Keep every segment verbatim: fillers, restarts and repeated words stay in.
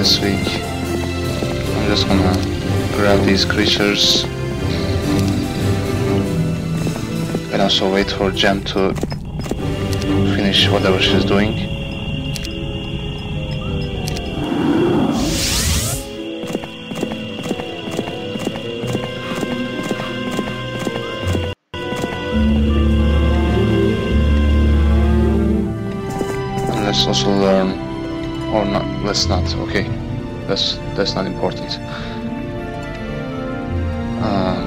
this week. I'm just gonna grab these creatures and also wait for Gem to finish whatever she's doing. And let's also learn, or not, let's not, okay, that's, that's not important. Um,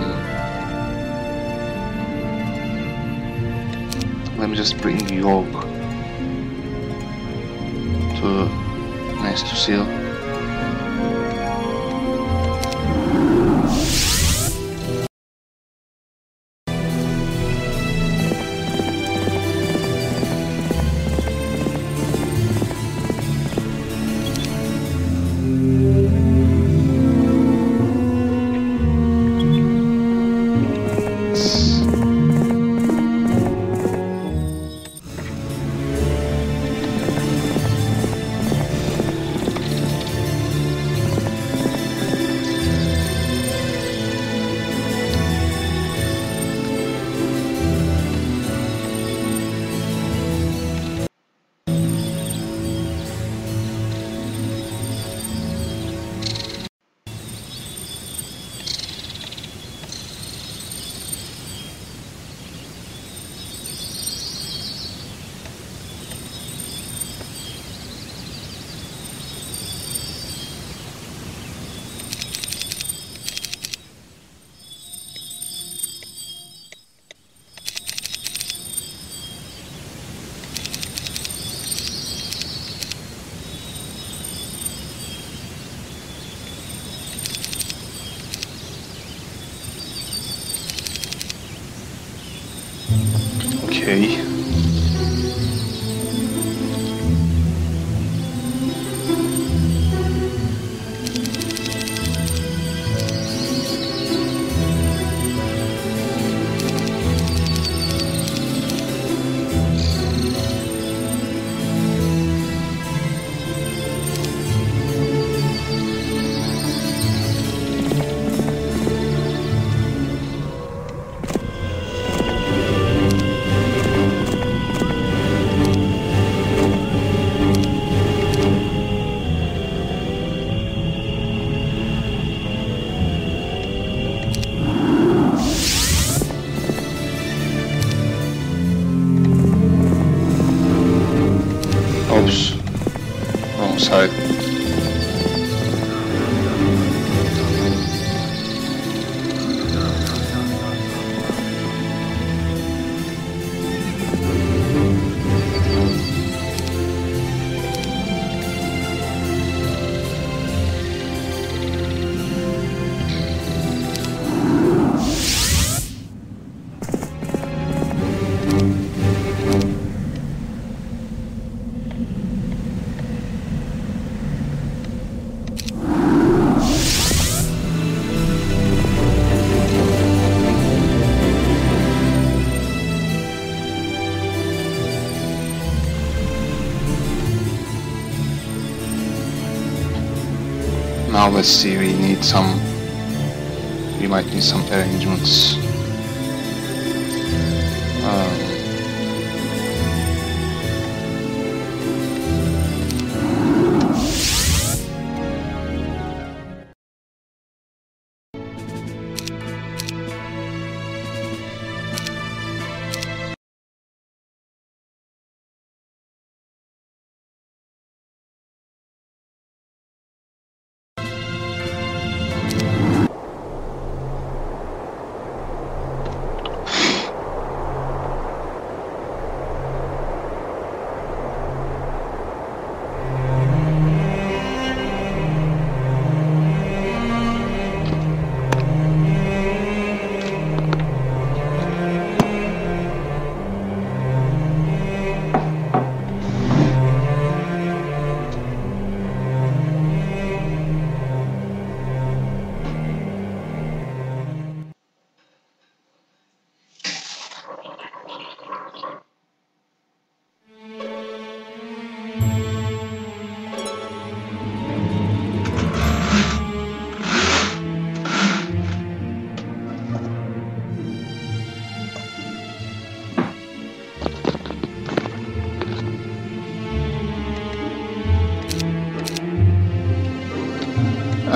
let me just bring Yog to next to Seal. Okay. Oops. Wrong side. Now let's see, we need some, we might need some arrangements. Um,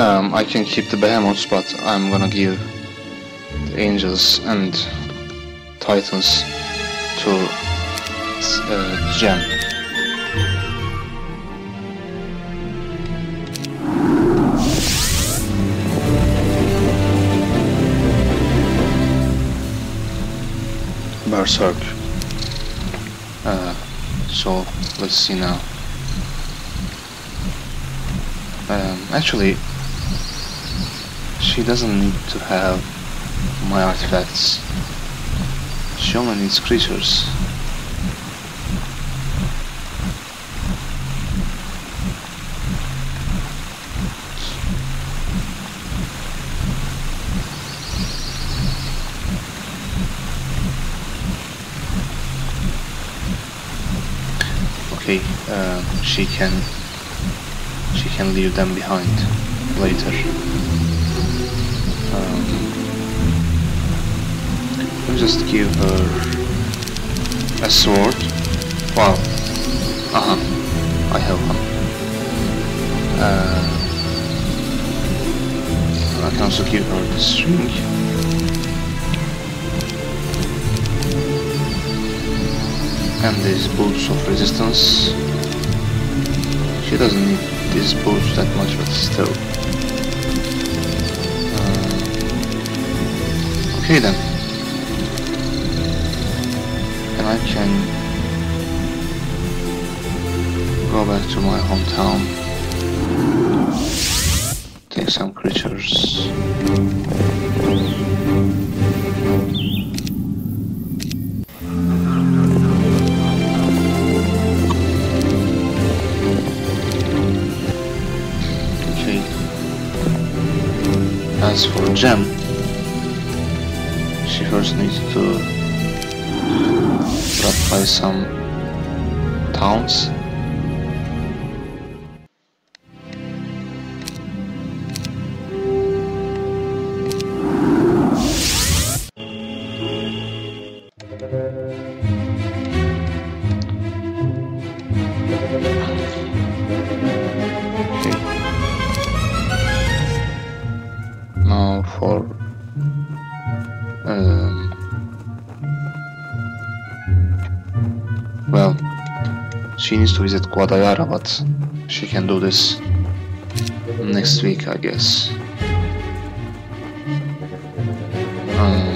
Um, I can keep the behemoths, but I'm gonna give the angels and titans to uh, Gem. Berserk. Uh, so let's see now. Um, actually, she doesn't need to have my artifacts. She only needs creatures. Okay, uh, she can she can leave them behind later. Um, we'll just give her a sword. Wow. Uh-huh. I have one. Uh, I can also give her this ring. And these boots of resistance. She doesn't need these boots that much, but still. Uh, okay then. And I can go back to my hometown. Take some creatures. As for Gem, she first needs to drop by some towns. Now for um, well, she needs to visit Guadalajara, but she can do this next week, I guess. Um,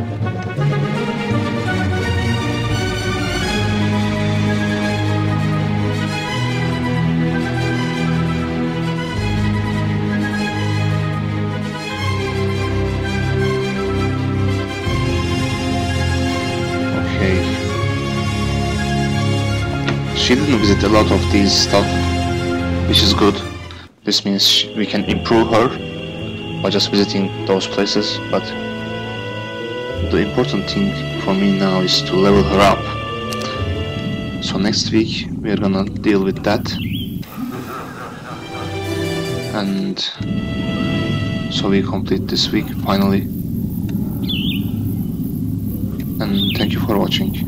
She didn't visit a lot of these stuff, which is good. This means we can improve her by just visiting those places, but the important thing for me now is to level her up. So next week we are gonna deal with that, and so we complete this week finally. And thank you for watching.